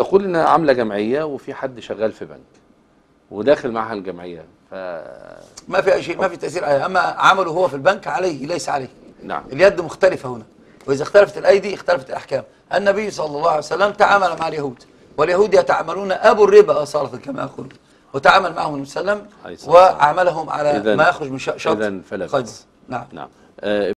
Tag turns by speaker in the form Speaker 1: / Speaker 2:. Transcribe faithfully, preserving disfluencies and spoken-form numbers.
Speaker 1: تقول انها عامله جمعيه وفي حد شغال في بنك وداخل معها الجمعيه، ف
Speaker 2: ما في اي شيء، ما في تاثير عليه. اما عمله هو في البنك عليه ليس عليه.
Speaker 1: نعم.
Speaker 2: اليد مختلفه هنا، واذا اختلفت الايدي اختلفت الاحكام. النبي صلى الله عليه وسلم تعامل مع اليهود، واليهود يتعاملون ابو الربا اصاله كما يقولون، وتعامل معهم النبي صلى الله عليه وسلم وعاملهم على ما يخرج من شط
Speaker 1: إذن فلا
Speaker 2: خيبر.
Speaker 1: بأس.
Speaker 2: نعم.
Speaker 1: نعم.